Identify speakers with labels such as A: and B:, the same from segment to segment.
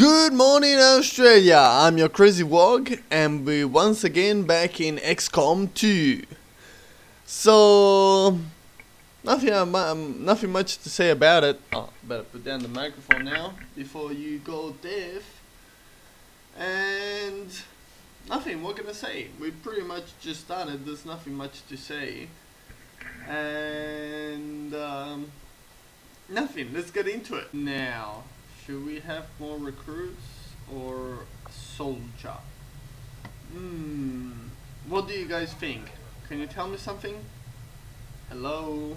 A: Good morning, Australia! I'm your Crazy Wog, and we're once again back in XCOM 2. So, nothing much to say about it. Oh, better put down the microphone now before you go deaf. And nothing. What can I say? We pretty much just started. There's nothing much to say. And nothing. Let's get into it now. Should we have more recruits or soldier? What do you guys think? Can you tell me something? Hello?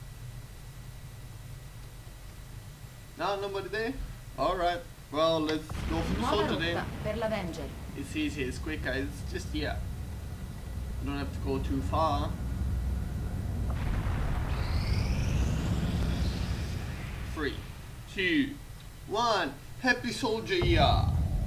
A: No, nobody there? Alright, well, let's go for the soldier then.
B: Per l'Avenger.
A: It's easy, it's quicker, it's just here. You don't have to go too far. 3, 2, 1, happy soldier year.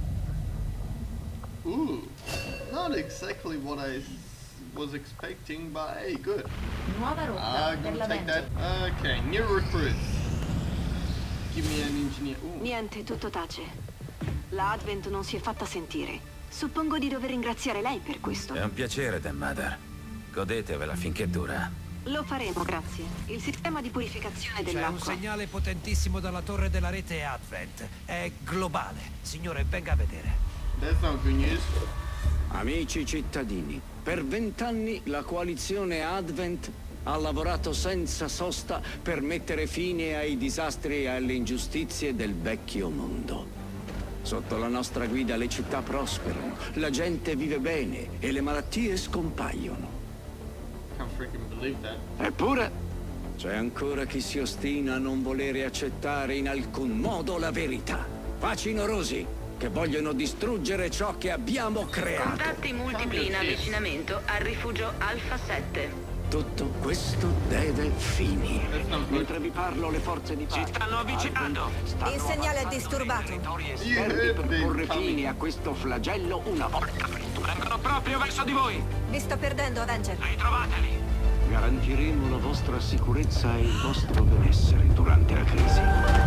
A: Ooh, not exactly what I was expecting, but hey, good.
B: Nuova rotta per
A: gonna take that.
B: l'Avenger.
A: Okay, new recruits. Give me an engineer. Ooh.
C: Niente, tutto tace. La Advent non si è fatta sentire. Suppongo di dover ringraziare lei per questo.
D: È un piacere, Dan Mother. Godetevela finché dura.
C: Lo faremo, grazie. Il sistema di purificazione
E: C'è un
C: dell'acqua.
E: segnale potentissimo dalla torre della rete Advent. È globale. Signore, venga a vedere.
A: That's not good news.
F: Amici cittadini, per 20 anni la coalizione Advent ha lavorato senza sosta per mettere fine ai disastri e alle ingiustizie del vecchio mondo. Sotto la nostra guida le città prosperano, la gente vive bene e le malattie scompaiono.
A: Can't freaking believe that.
F: Eppure, c'è ancora chi si ostina a non volere accettare in alcun modo la verità. Facinorosi, che vogliono distruggere ciò che abbiamo creato.
C: Contatti multipli in avvicinamento al rifugio Alfa 7.
F: Tutto questo deve finire. Mentre vi parlo, le forze di pace
E: Ci stanno avvicinando.
F: stanno
C: Il segnale è
F: avanzando
C: disturbato.
F: nei territori
A: You
F: esterni
A: heard
F: per
A: me
F: porre
A: coming.
F: fine a questo flagello una volta per tutte.
E: Vengono proprio verso di voi.
C: Vi sto perdendo, Avenger.
E: Ritrovateli.
F: Garantiremo la vostra sicurezza e il vostro benessere durante la crisi.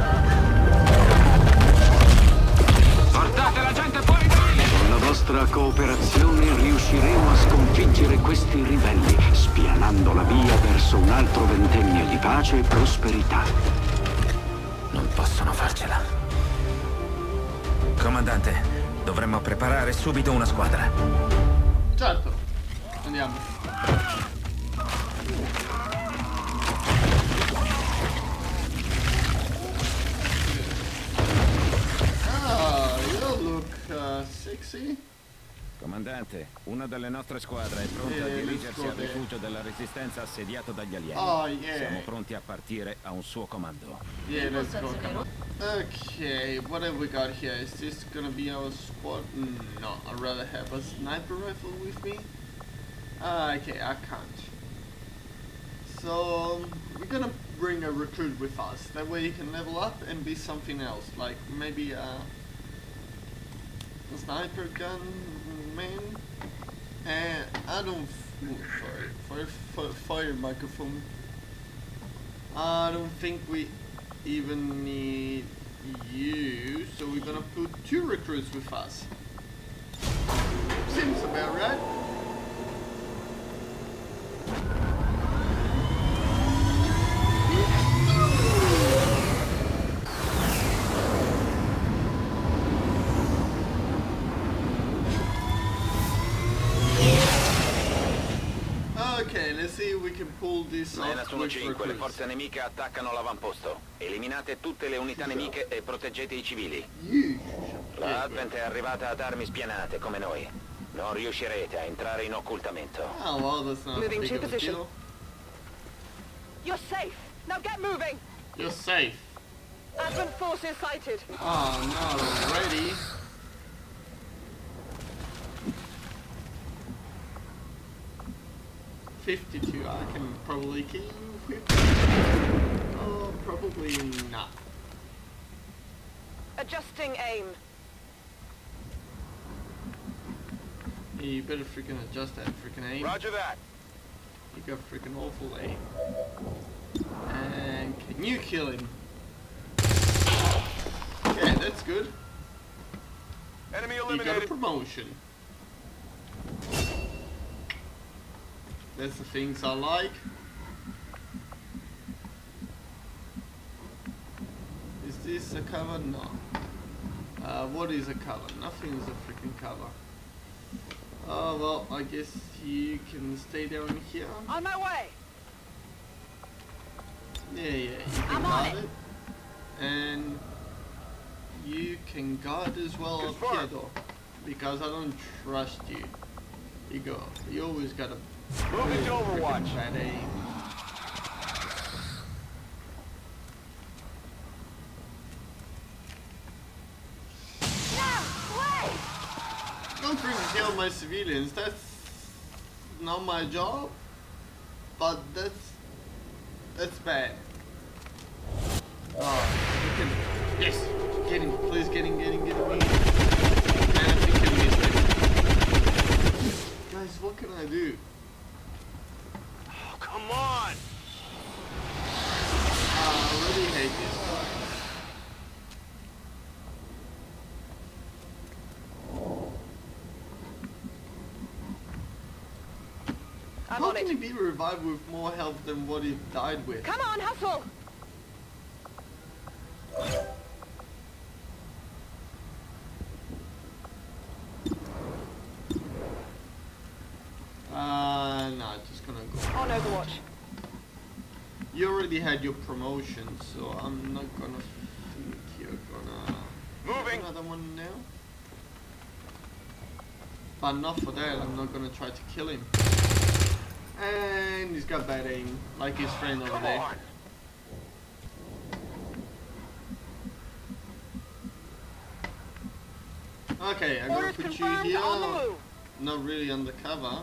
E: Portate la gente fuori da lì.
F: Con la vostra cooperazione riusciremo a sconfiggere questi ribelli, spianando la via verso un altro ventennio di pace e prosperità.
D: Non possono farcela. Comandante, dovremmo preparare subito una squadra.
A: Certo, andiamo. You look sexy.
D: Comandante, una delle nostre squadre è pronta a dirigersi al rifugio della resistenza assediato dagli alieni.
A: Oh yeah.
D: Siamo pronti a partire a un suo comando.
A: Yeah, let's go. Come on. Okay, what have we got here? Is this gonna be our squad? No, I'd rather have a sniper rifle with me. Okay, I can't. So we're gonna bring a recruit with us. That way he can level up and be something else, like maybe a sniper gun man. And I don't. Fire microphone. I don't think we even need you, so we're gonna put 2 recruits with us. Seems about right. Okay, let's see if we can pull this off
D: Nessuno
A: with
D: 5, le
A: recruits.
D: forze nemiche attaccano l'avamposto. Eliminate tutte le unità nemiche e proteggete i civili.
A: You.
D: La Advent è arrivata ad armi spianate come noi. Non riuscirete a entrare in occultamento.
A: Oh well, that's not
C: Moving
A: big
C: to
A: of a
C: position.
A: deal.
C: You're safe. Now get moving.
A: You're safe.
C: Advent forces sighted.
A: Oh no, already. $52, I can probably kill you with. Oh, probably not.
C: Adjusting aim.
A: Yeah, you better freaking adjust that freaking aim.
D: Roger that.
A: You got freaking awful aim. And can you kill him? Okay, that's good.
G: Enemy
A: You got a
G: eliminated.
A: promotion. That's the things I like. Is this a cover? No. What is a cover? Nothing is a freaking cover. Oh well, I guess you can stay down here.
C: On my way.
A: Yeah, you can guard it. And you can guard as well up here though. Because I don't trust you. You always got a
G: Moving to Overwatch.
A: bad aim. Don't freaking kill my civilians, that's not my job, but that's bad. Oh, yes, get him, please get him. Man, I think he missed it. Guys, what can I do?
G: Oh, come on!
A: I really hate this guy. How can he be revived with more health than what he died with?
C: Come on, hustle!
A: Nah, just gonna go.
C: On Overwatch.
A: You already had your promotion, so I'm not gonna think you're gonna...
G: Moving!
A: Another one now? But not for that, I'm not gonna try to kill him. And he's got bad aim, like his friend over there. Okay, I'm gonna put you here. Not really undercover.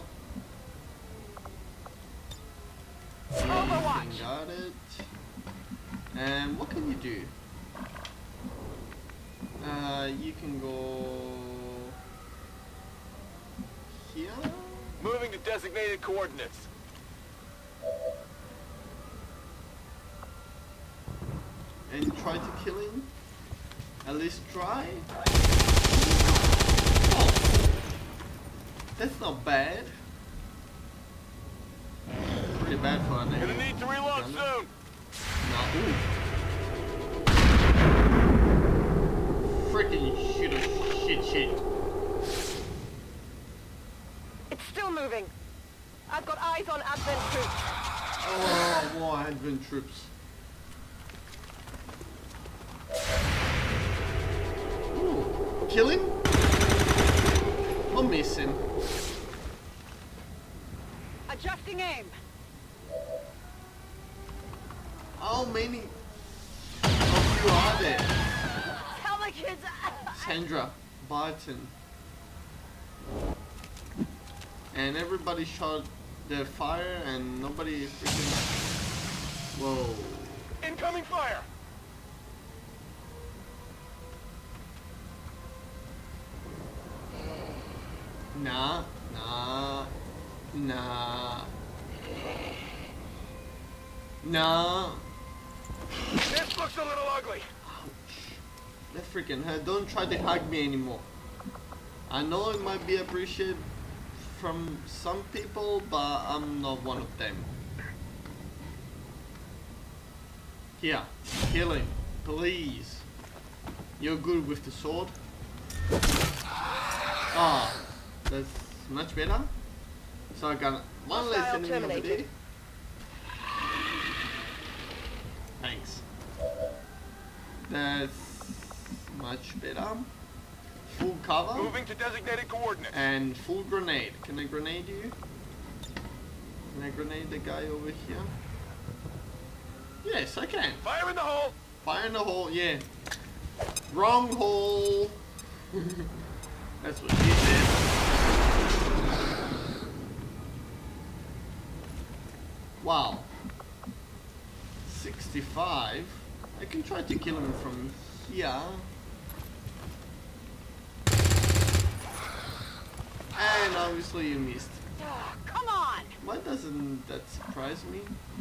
C: Overwatch.
A: Got it. And what can you do? You can go here.
G: Moving to designated coordinates.
A: And try to kill him. At least try. Oh, that's not bad. Pretty bad for an
G: Gonna need to reload soon.
A: No. Freaking shit.
C: It's still moving. I've got eyes on Advent troops.
A: Oh, more Advent troops. Ooh, kill him? Or miss him?
C: Adjusting aim.
A: How many of you are there?
C: Tell the kids.
A: Sandra, Barton. And everybody shot their fire and nobody freaking... Whoa.
G: Incoming fire!
A: Nah.
G: This looks a little ugly.
A: Ouch. That freaking hurt. Don't try to hug me anymore. I know it might be appreciated from some people, but I'm not one of them. Here, kill him, please. You're good with the sword. Ah, that's much better. So I got one less enemy over there. Thanks. That's much better. Full cover.
G: Moving to designated coordinates.
A: And full grenade. Can I grenade you? Can I grenade the guy over here? Yes, I can.
G: Fire in the hole.
A: Fire in the hole, yeah. Wrong hole. That's what she said. Wow. 65. I can try to kill him from here. And obviously you missed.
C: Come on!
A: Why doesn't that surprise me?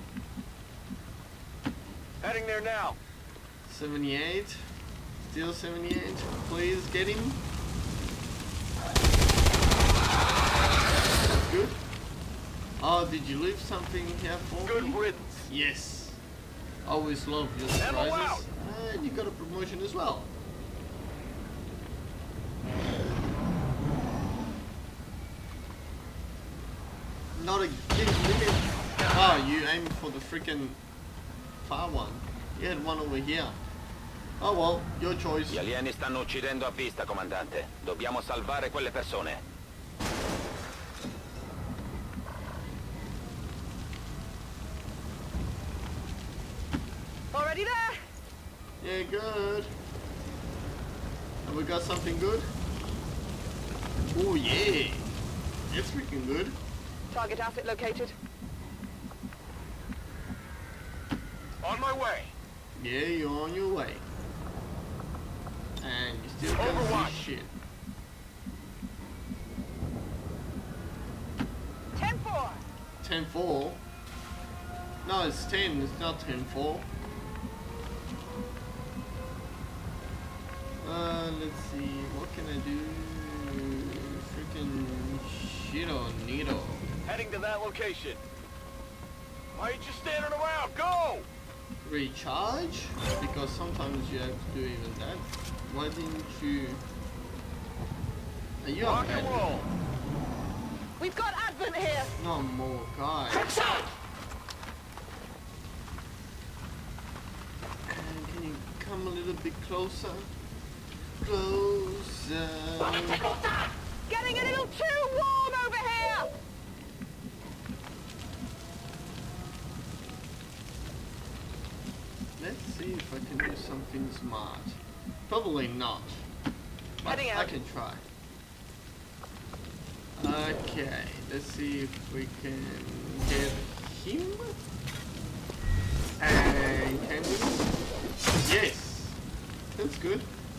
G: Heading there now.
A: 78. Still 78. Please get him. Oh, did you leave something here for
G: Good
A: me?
G: riddance.
A: Yes. Always love your
G: Ammo
A: surprises.
G: out.
A: And you got a promotion as well. Not a big limit. Oh, you aimed for the freaking far one. You had one over here. Oh well, your choice.
D: Gli alieni stanno uccidendo a vista, comandante. Dobbiamo salvare quelle persone.
C: Already there?
A: Yeah, good. Have we got something good? Oh yeah. It's freaking good.
C: Target asset located.
G: On my way.
A: Yeah, you're on your way. And you still can't
G: Overwatch.
A: see shit.
C: 10-4.
A: 10-4? No, it's 10, it's not 10-4. Let's see, what can I do? Freaking shito neato.
G: Heading to that location. Why are you just standing around? Go!
A: Recharge? Because sometimes you have to do even that. Why didn't you... Are you
G: Rock
A: okay?
G: and roll.
C: We've got Advent here.
A: No more guys. And can you come a little bit closer? Closer.
C: Getting a little too warm over here.
A: Let's see if I can do something smart. Probably not. But
C: Heading
A: I
C: out.
A: can try. Okay, let's see if we can get him. And can we? Yes! That's good.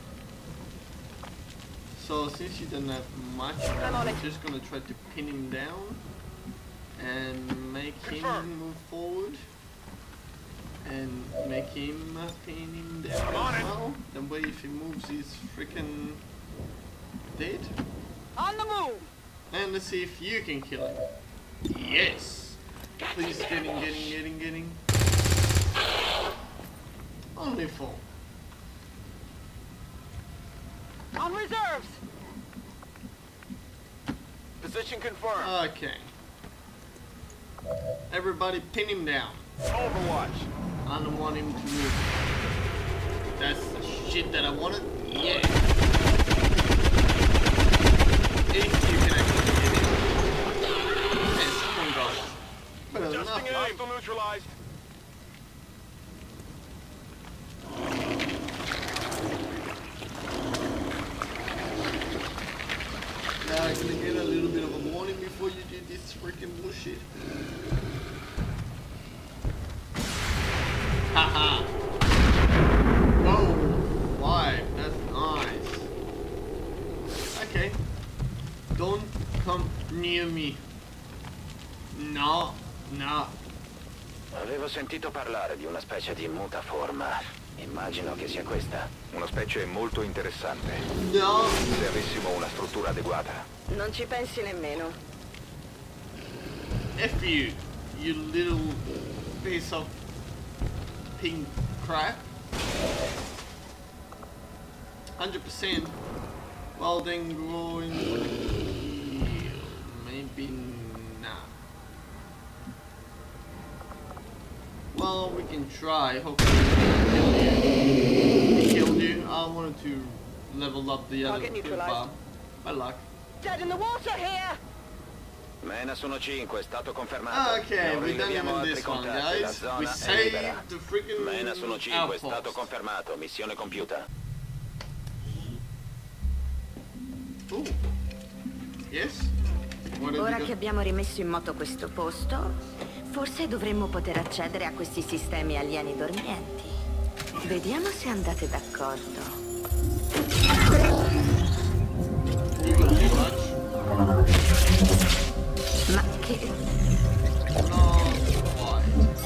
A: So since you don't have much,
C: I'm on
A: I'm
C: it.
A: just gonna try to pin him down and make him
G: Confirm.
A: move forward. And make him pin him down
G: I'm on
A: as
G: it.
A: well. That way if he moves he's freaking dead.
C: On the move.
A: And let's see if you can kill him. Yes! Please getting. Only 4.
C: On reserves.
G: Position confirmed.
A: Okay. Everybody pin him down.
G: Overwatch.
A: I don't want him to move. That's the shit that I wanted. Yeah. If you can actually get him. And someone goes. Better than
G: Adjusting
A: nothing.
G: hostile neutralized.
A: Now I'm gonna get a little bit of a warning before you do this freaking bullshit. Haha. Whoa. Why? That's nice. Okay. Don't come near me. No.
D: Avevo sentito parlare di una specie di mutaforma. Immagino che sia questa.
H: Una specie molto interessante.
A: No.
H: Se avessimo una struttura adeguata.
C: Non ci pensi nemmeno.
A: F you, you little piece of pink crap. 100%. Well then go in here. Maybe not. Well, we can try. Hopefully he killed you. I wanted to level up the other
C: Target
A: bit,
C: neutralized.
A: but my luck.
C: Dead in the water here.
D: Mena sono 5, è stato confermato.
A: Okay,
D: Non
A: we done
D: rileviamo
A: even
D: altri
A: this one,
D: contatti, la
A: guys.
D: zona
A: We
D: è
A: saved
D: libera.
A: the freaking
D: Mena sono 5, è stato
A: outpost.
D: confermato, missione compiuta.
A: Yes? What have
B: Ora
A: you
B: che
A: got?
B: abbiamo rimesso in moto questo posto, forse dovremmo poter accedere a questi sistemi alieni dormienti. Vediamo se andate d'accordo.
A: You got too much.
B: Ma che...
A: No, why?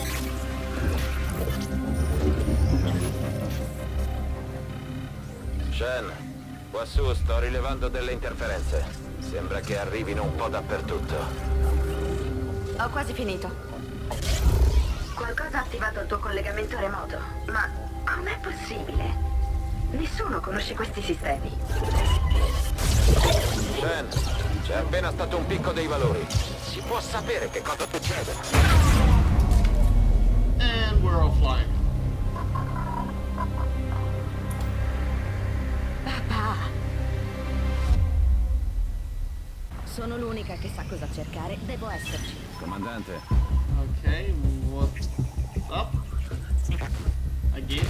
D: Shen, quassù sto rilevando delle interferenze. Sembra che arrivino un po' dappertutto.
B: Ho quasi finito. Qualcosa ha attivato il tuo collegamento remoto, ma com'è possibile? Nessuno conosce questi sistemi.
H: Shen, c'è appena stato un picco dei valori. Si può sapere che cosa succede?
A: And we're offline.
B: Papà. Sono l'unica che sa cosa cercare. Devo esserci.
D: Comandante,
A: Okay, what's up? Again?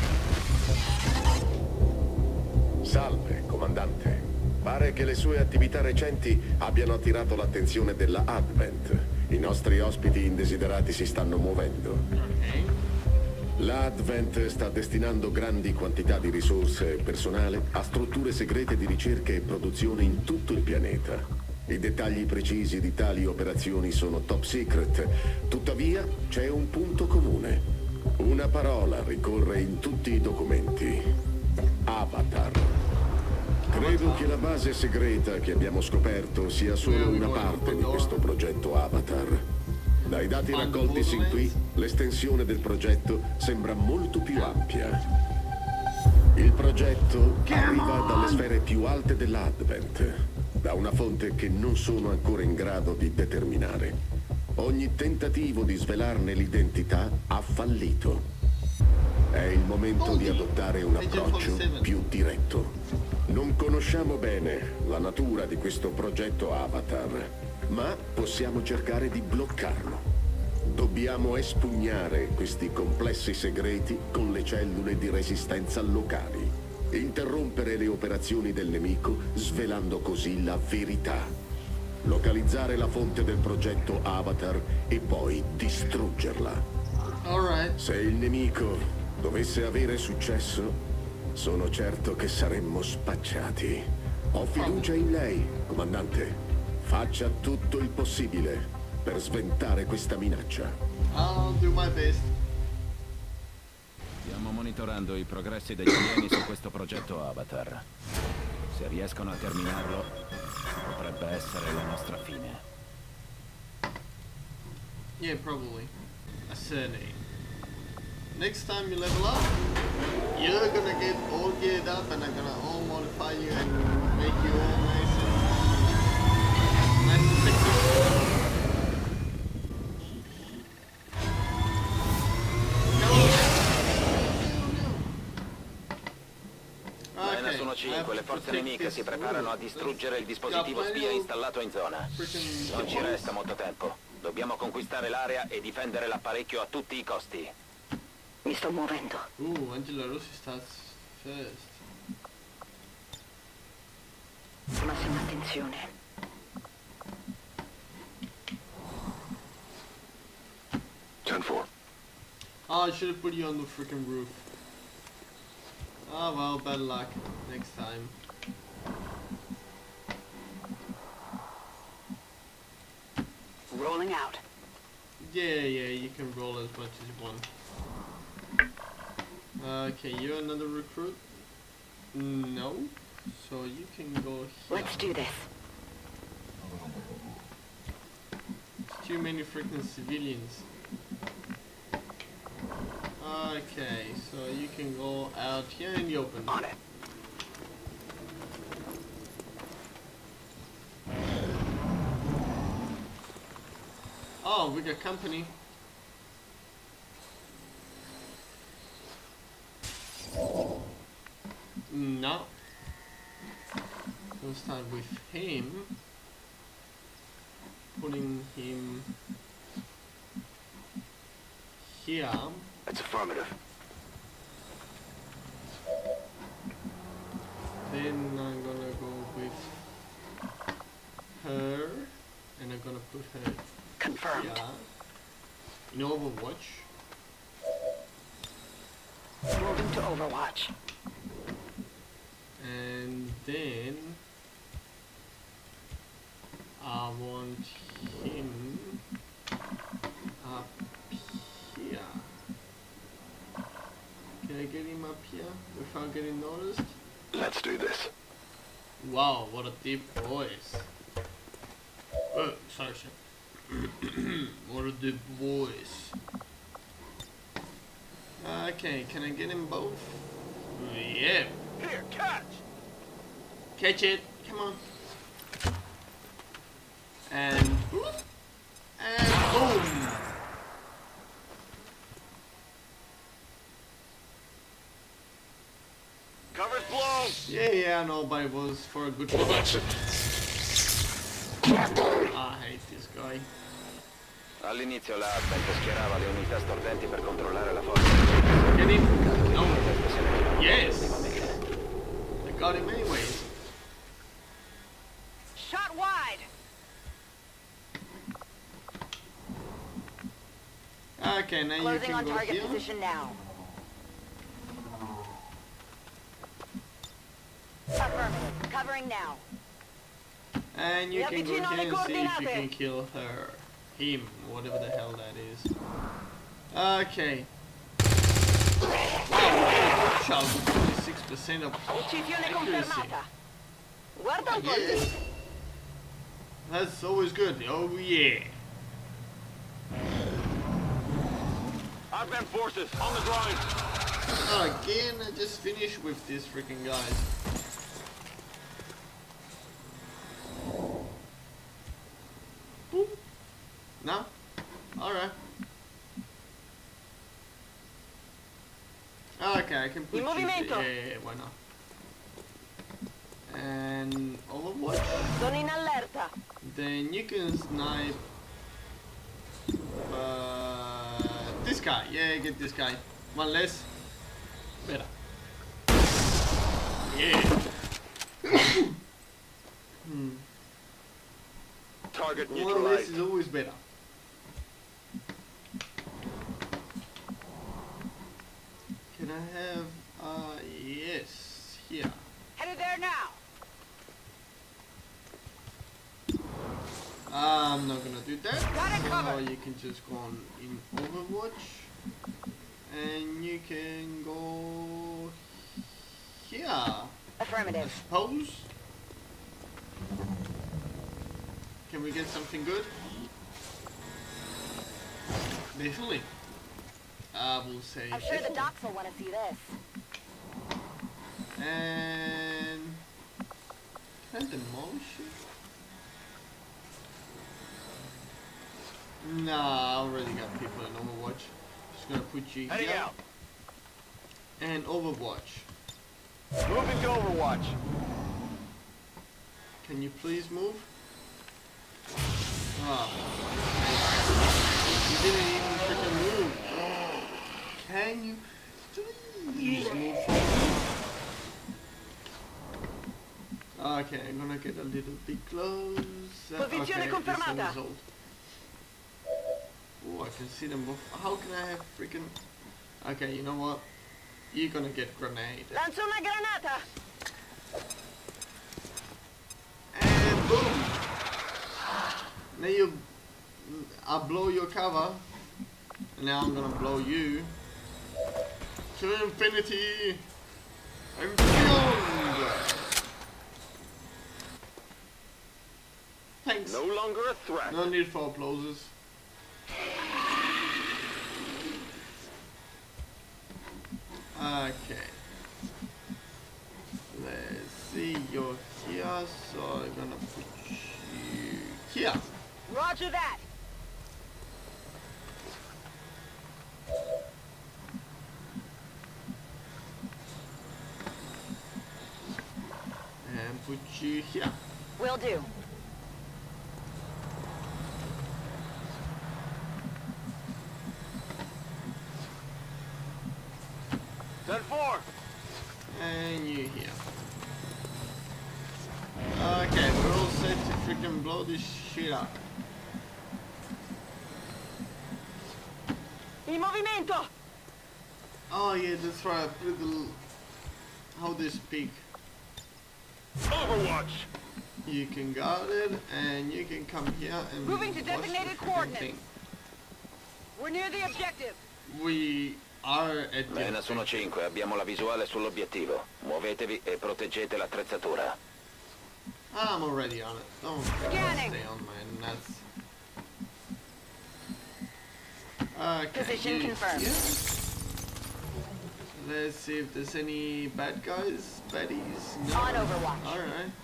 I: Salve, comandante. Pare che le sue attività recenti abbiano attirato l'attenzione della Advent. I nostri ospiti indesiderati si stanno muovendo.
A: Okay.
I: La Advent sta destinando grandi quantità di risorse e personale a strutture segrete di ricerca e produzione in tutto il pianeta. I dettagli precisi di tali operazioni sono top secret, tuttavia c'è un punto comune. Una parola ricorre in tutti i documenti. Avatar. Credo che la base segreta che abbiamo scoperto sia solo una parte di questo progetto Avatar. Dai dati raccolti sin qui, l'estensione del progetto sembra molto più ampia. Il progetto arriva dalle sfere più alte dell'Advent, da una fonte che non sono ancora in grado di determinare. Ogni tentativo di svelarne l'identità ha fallito. È il momento di adottare un approccio più diretto. Non conosciamo bene la natura di questo progetto Avatar, ma possiamo cercare di bloccarlo. Dobbiamo espugnare questi complessi segreti con le cellule di resistenza locali. Interrompere le operazioni del nemico, svelando così la verità. Localizzare la fonte del progetto Avatar e poi distruggerla.
A: Alright.
I: Se il nemico dovesse avere successo, sono certo che saremmo spacciati. Ho fiducia in lei, comandante. Faccia tutto il possibile per sventare questa minaccia.
A: I'll do my best.
D: stiamo monitorando i progressi degli alieni su questo progetto Avatar. Se riescono a terminarlo, potrebbe essere la nostra fine.
A: Yeah, probably. A surname. Next time you level up, you're gonna get all geared up and I'm gonna all modify you and make you all nice and sexy.
H: Bene, sono 5. Le forze nemiche si preparano a distruggere il dispositivo spia installato in zona. Non ci resta molto tempo. Dobbiamo conquistare l'area e difendere l'apparecchio a tutti i costi.
C: Mi sto muovendo.
A: Angela Rossi starts first.
C: Massima attenzione.
H: 10-4.
A: Oh, I should have put you on the freaking roof. Oh well, bad luck. Next time.
C: Rolling out.
A: Yeah, you can roll as much as you want. Okay, you're another recruit? No. So you can go here.
C: Let's do this.
A: Too many freaking civilians. Okay, so you can go out here in the open.
C: On it.
A: Oh, we got company. No. We'll start with him. Putting him here.
H: It's affirmative.
A: Then I'm gonna go with her. And I'm gonna put her
C: Confirmed.
A: here. In Overwatch.
C: Moving to Overwatch.
A: And then I want him up here. Can I get him up here without getting noticed?
H: Let's do this.
A: Wow, what a deep voice. Oh, sorry, sir. What are the boys? Okay, can I get them both? Yeah.
G: Here, catch!
A: Catch it. Come on. And boom.
G: Cover's blown!
A: Yeah, I know, but it was for a good cause. I hate this guy.
H: All'inizio la Advent schierava le unità stordenti per controllare la forza.
A: Get him? No. Yes. I got him anyways.
C: Shot wide.
A: Okay, now you
B: Closing
A: can
B: on
A: go
B: target
A: here.
B: position now. Affirmative. Covering now.
A: And you can go here and see if you can kill her. Him, whatever the hell that is. Okay. Wow, shot with 26% of
B: Uccisione
A: accuracy.
B: confermata. Guarda un po' lì.
A: Yes. That's always good. Oh yeah.
G: Advent forces on the grind.
A: Again, I just finished with these freaking guys. Boop. No? Alright. Okay, I can put you... Yeah, why not? And Overwatch.
B: Sono in allerta.
A: Then you can snipe this guy. Yeah, get this guy. One less. Better. Yeah.
G: Target
A: One less
G: neutralized.
A: is always better. Can I have yes, here.
C: Headed there now.
A: I'm not gonna do that.
C: Got it
A: So
C: covered.
A: you can just go on in Overwatch, and you can go here, I
B: Affirmative.
A: suppose. Can we get something good? Definitely. I will say.
B: I'm sure the
A: definitely.
B: docs will want to see this.
A: And can I demolish it? Nah, I already got people in Overwatch. Just gonna put you
G: Heading
A: here.
G: out.
A: And Overwatch.
G: Moving to Overwatch.
A: Can you please move? Ah. You didn't even freaking move. Can you please move? Okay, I'm gonna get a little bit close.
C: Posizione confermata.
A: Oh, I can see them both. How can I have freaking... Okay, you know what? You're gonna get grenade.
B: Lancio una granata.
A: And boom! Now you... I blow your cover. And now I'm gonna blow you. To infinity! And beyond! Thanks.
G: No longer a threat.
A: No need for applauses. Okay. Let's see, you're here, so I'm gonna put you here.
C: Roger that.
A: And put you here.
B: Will do.
G: Send 4.
A: And you here. Okay, we're all set to freaking blow this shit up.
C: In movimento.
A: Oh yeah, that's right. Put the... How they speak.
G: Overwatch.
A: You can guard it, and you can come here and
C: Moving to
A: watch the
C: designated
A: freaking
C: coordinates.
A: thing.
C: We're near the objective.
A: We are at the...
H: Bene, sono 5, abbiamo la visuale sull'obiettivo. Muovetevi e proteggete l'attrezzatura.
A: I'm already on it. Don't
C: Scanning.
A: stay on my nuts. Okay.
C: Position confirmed.
A: Yeah. Let's see if there's any bad guys, baddies. No.
C: On Overwatch.
A: Alright.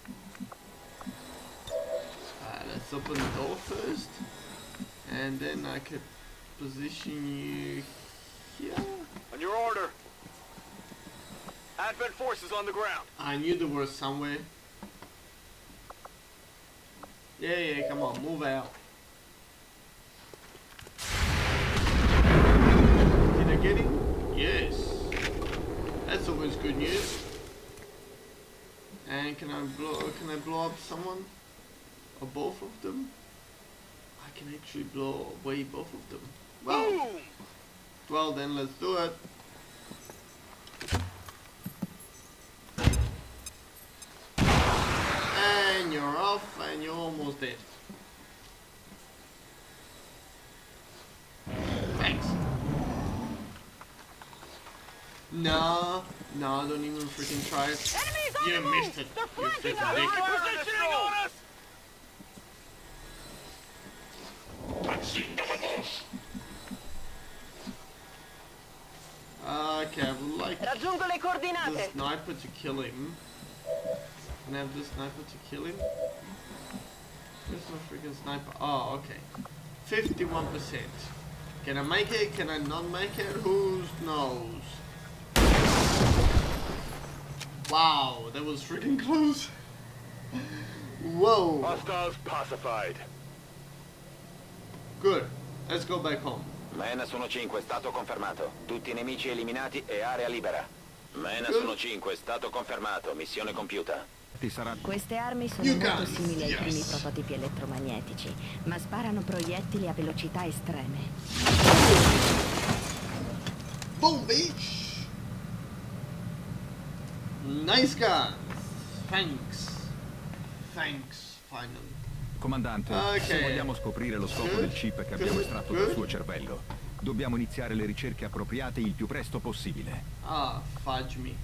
A: Let's open the door first. And then I could position you here.
G: On your order. Advent forces on the ground.
A: I knew there was somewhere. Yeah, come on, move out. Did I get him? Yes. That's always good news. And can I blow up someone? Or both of them? I can actually blow away both of them. Well then, let's do it. And you're off, and you're almost dead. Thanks. No, don't even freaking try it. You missed it. You freaking dick.
G: Positioning on us!
A: Okay, I would like
C: Raggiungo le
A: the
C: coordinate.
A: sniper to kill him. Can I have the sniper to kill him? Where's my freaking sniper? Oh, okay. 51%. Can I make it? Can I not make it? Who knows? Wow, that was freaking close. Whoa.
G: Hostiles pacified.
A: Good. Let's go back home.
H: Menas 1-5, stato confermato. Tutti i nemici eliminati e area libera. Menas 1-5, stato confermato. Missione compiuta.
D: Ti sarà...
B: Queste armi sono
A: You
B: molto
A: guys,
B: simili ai
A: yes.
B: primi prototipi elettromagnetici, ma sparano proiettili a velocità estreme.
A: Boom, bitch! Nice guns. Thanks, finally.
D: Comandante,
A: Ok.
D: se vogliamo scoprire lo scopo del chip che abbiamo estratto dal suo cervello, dobbiamo iniziare le ricerche appropriate il più presto possibile.
A: Ah, fudge me.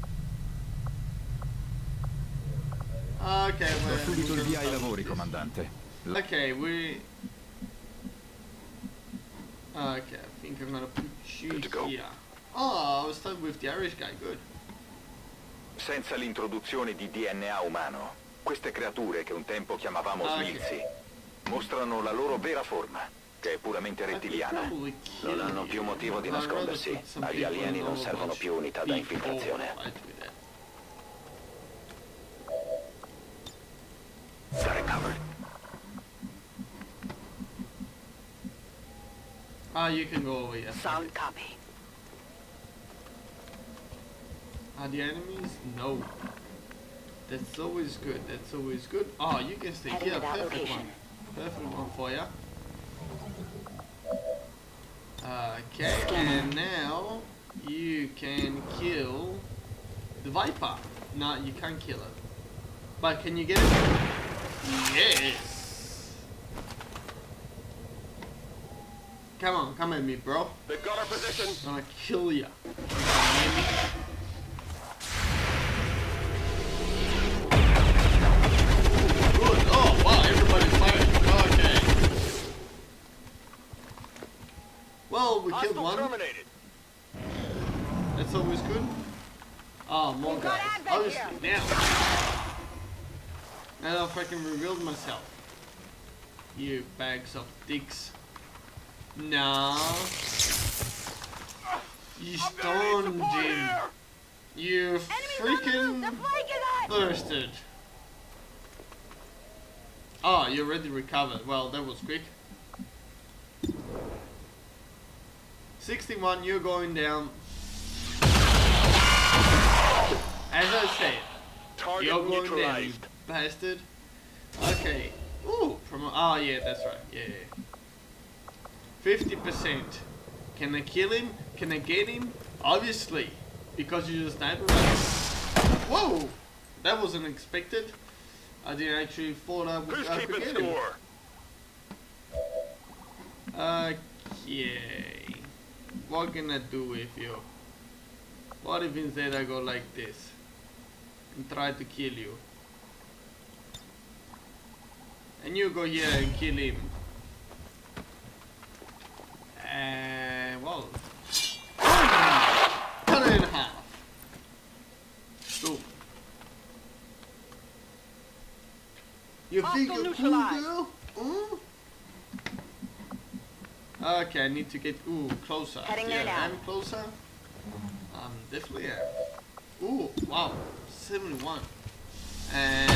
A: Ok,
D: Do subito il
A: we're
D: via ai
A: gonna
D: lavori,
A: do this.
D: comandante.
A: Okay, I think I'm gonna put you
H: Good to go.
A: here. Oh, I was starting with the Irish guy, good.
H: Senza l'introduzione di DNA umano, queste creature che un tempo chiamavamo smilzi mostrano la loro vera forma, che è puramente rettiliana. Non hanno più motivo di nascondersi. Agli alieni non servono più unità da infiltrazione. Got it covered.
A: Ah, you can go over here.
C: Sound copy.
A: Are the enemies? No. That's always good. That's always good. Oh, you can stay
C: Heading
A: here.
C: to that
A: Perfect
C: location.
A: one. Perfect one for you. Okay, and now you can kill the Viper. No, you can't kill it. But can you get it? Yes. Come at me, bro.
G: They've got our position.
A: I'm gonna kill ya. Good. Oh wow, everybody's fighting. Okay. Well, we killed
G: Hostile
A: one.
G: terminated.
A: That's always good. Oh, more
C: We've got
A: guys.
C: Advent
A: Obviously, now. Now if I can reveal myself. You bags of dicks. No. You stoned him. You freaking thirsted. Oh, you already recovered. Well, that was quick. 61, you're going down. As I said,
G: Target
A: you're going down, you
G: neutralized.
A: bastard. Okay. Ooh, oh yeah, that's right. Yeah. 50%. Can I kill him? Can I get him? Obviously, because you're a sniper. Whoa, that wasn't expected. I didn't actually thought I
G: Who's
A: could
G: keeping
A: get him.
G: score?
A: Okay. What can I do with you? What if instead I go like this and try to kill you? And you go here and kill him. And well, cut it in half. So you think you're cool, girl? Okay, I need to get closer.
B: Heading there now.
A: I'm closer. Definitely am. Ooh, wow, 71. And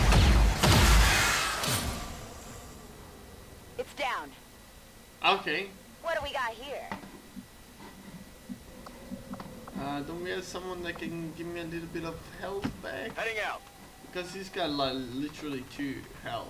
B: It's down.
A: okay.
B: What do we got here?
A: Don't we have someone that can give me a little bit of health back?
G: Heading out.
A: Because he's got like literally 2 health.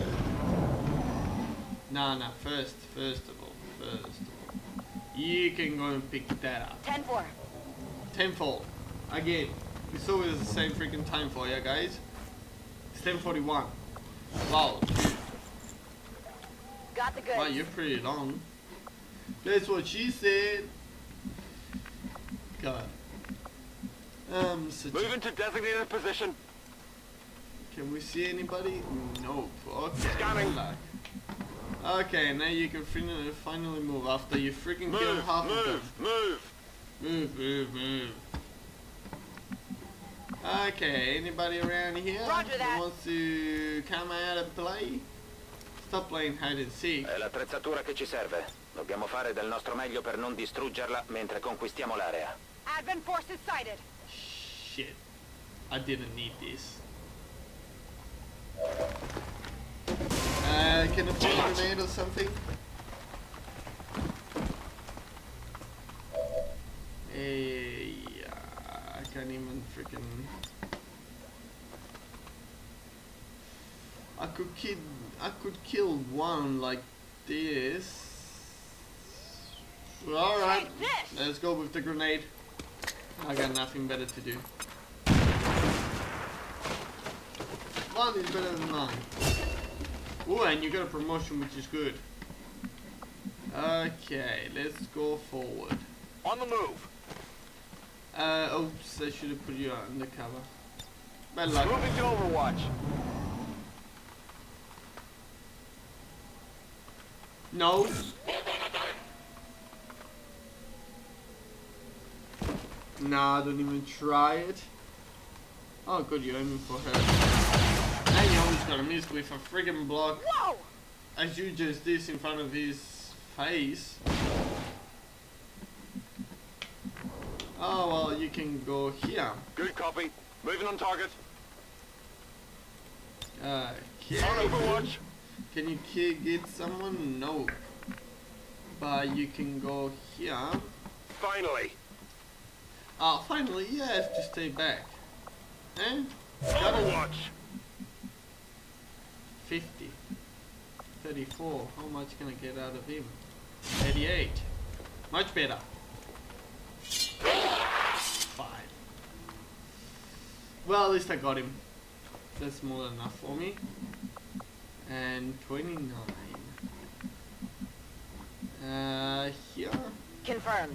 A: Nah, first of all. You can go and pick that up.
B: 10-4.
A: 10-4. Again, it's always the same freaking time for you guys. It's 10:41. Wow, dude.
B: Got the goods.
A: Wow, you're pretty long. That's what she said. God.
G: Moving to designated position.
A: Can we see anybody? Nope. Okay.
G: Scanning.
A: Good luck. Okay, now you can finally move after you freaking killed half of them. Move. Okay, anybody around here
B: Roger that.
A: who wants to come out and play? Stop playing hide and seek.
H: È l'attrezzatura che ci serve. Dobbiamo fare del nostro meglio per non distruggerla mentre conquistiamo l'area.
B: Advent forces sighted.
A: Shit. I didn't need this. Can I put a grenade or something? I can't even freaking... I could kill one like this. Alright, let's go with the grenade. I got nothing better to do. One is better than none. Oh, and you got a promotion, which is good. Okay, let's go forward.
G: On the move.
A: Oops, I should have put you undercover. Bad luck.
G: Moving to Overwatch.
A: No. Nah, don't even try it. Oh, good, you're aiming for her. And you always gotta miss with a friggin' block.
B: Whoa!
A: As you just did in front of his face. Oh, well, you can go here.
G: Good copy. Moving on target.
A: Okay.
G: On Overwatch.
A: Can you get someone? No. But you can go here.
G: Finally.
A: Oh, finally, you have to stay back. Eh?
G: Overwatch.
A: 50. 34. How much can I get out of him? 88. Much better. 5. Well, at least I got him. That's more than enough for me. And 29. Here.
B: Confirmed.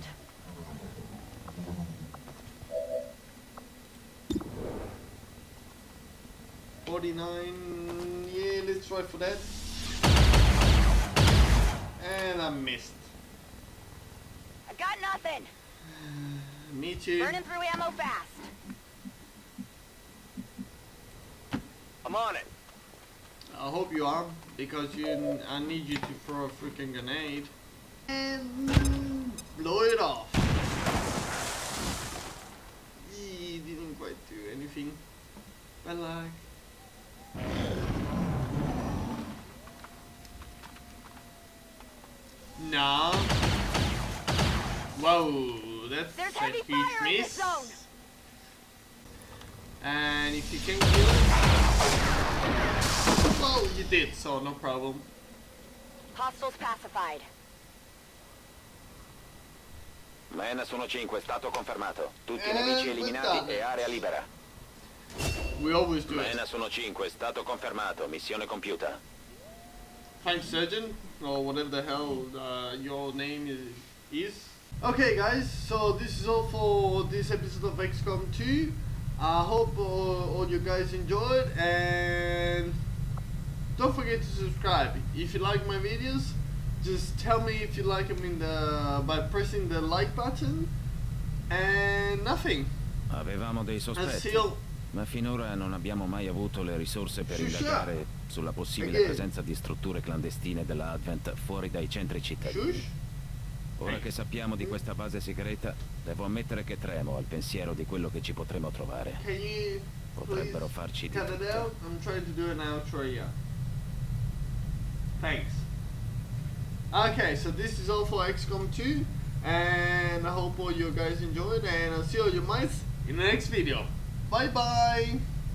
A: $49. Yeah, let's try for that. And I missed.
B: I got nothing.
A: Me too.
B: Burning through ammo fast.
G: I'm on it.
A: I hope you are, because I need you to throw a freaking grenade and blow it off. He didn't quite do anything. But like, no. Whoa, that's
B: There's
A: a
B: heavy
A: huge
B: fire in this
A: miss.
B: zone.
A: And if you can kill it, well, you did, so no problem.
B: Hostiles pacified.
H: Menace 1-5, stato confermato. Tutti i nemici eliminati e area libera.
A: We always do it.
H: Menace 1-5, stato confermato. Missione compiuta.
A: Fine Surgeon, or whatever the hell your name is. Okay guys, so this is all for this episode of XCOM 2. I hope all you guys enjoyed, and don't forget to subscribe. If you like my videos, just tell me if you like them in the by pressing the like button, and nothing.
D: Avevamo dei sospetti, ma finora non abbiamo mai avuto le risorse per indagare sulla possibile presenza di strutture clandestine della Advent fuori dai centri cittadini. Ora che sappiamo di questa base segreta, devo ammettere che tremo al pensiero di quello che ci potremo trovare. Potrebbero farci di tutto.
A: I'm trying to do an outro here. Thanks. Okay, so this is all for XCOM 2, and I hope all you guys enjoyed, and I'll see all you mates in the next video. Bye bye!